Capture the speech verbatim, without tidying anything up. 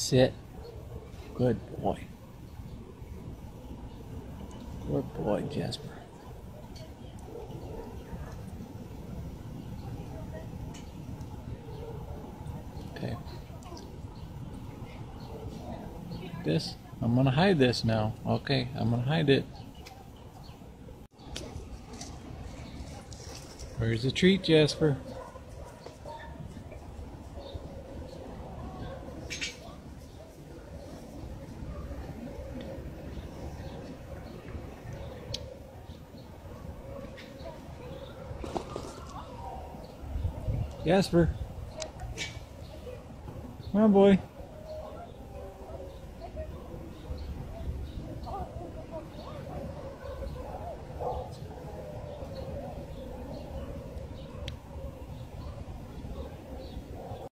Sit. Good boy. Good boy, Jasper. Okay. This, I'm gonna hide this now. Okay, I'm gonna hide it. Where's the treat, Jasper? Jasper. Come on, boy.